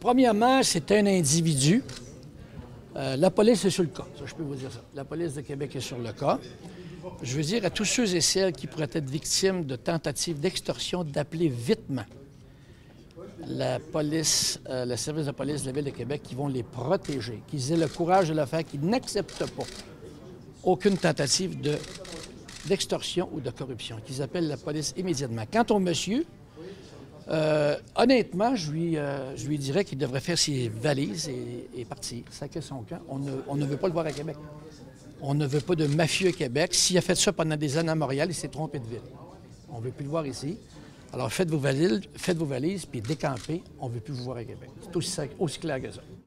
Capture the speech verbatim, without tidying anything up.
Premièrement, c'est un individu. Euh, la police est sur le cas, ça, je peux vous dire ça. La police de Québec est sur le cas. Je veux dire à tous ceux et celles qui pourraient être victimes de tentatives d'extorsion d'appeler vitement la police, euh, le service de police de la Ville de Québec qui vont les protéger, qu'ils aient le courage de le faire, qu'ils n'acceptent pas aucune tentative de, d'extorsion ou de corruption, qu'ils appellent la police immédiatement. Quant au monsieur, euh, honnêtement, je lui, euh, je lui dirais qu'il devrait faire ses valises et, et partir, saquer son camp. On ne, on ne veut pas le voir à Québec. On ne veut pas de mafieux à Québec. S'il a fait ça pendant des années à Montréal, il s'est trompé de ville. On ne veut plus le voir ici. Alors faites vos valises, faites vos valises, puis décampez. On ne veut plus vous voir à Québec. C'est aussi, aussi clair que ça.